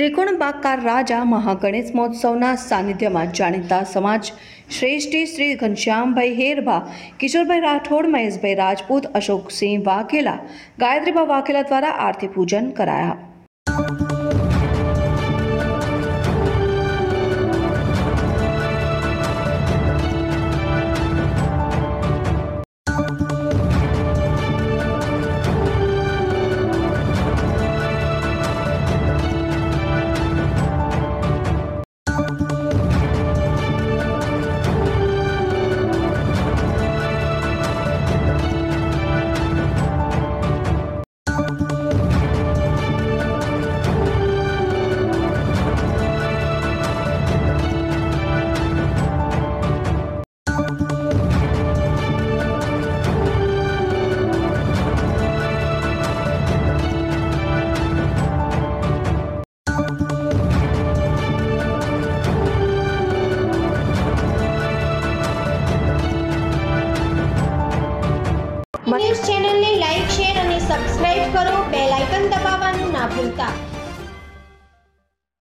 ત્રિકોણબાગકાર રાજા મહાગણેશ મહોત્સવના સાનિધ્યમાં જાણીતા સમાજ શ્રેષ્ઠી શ્રી ઘનશ્યામભાઈ હેરભા, કિશોરભાઈ રાઠોડ, મહેશભાઈ રાજપૂત, અશોકસિંહ વાઘેલા, ગાયત્રીબા વાઘેલા દ્વારા આરતી પૂજન કરાયા. ન્યૂઝ ચેનલને લાઈક, શેર અને સબસ્ક્રાઇબ કરો. બેલ આઇકન દબાવવાનું ના ભૂલતા.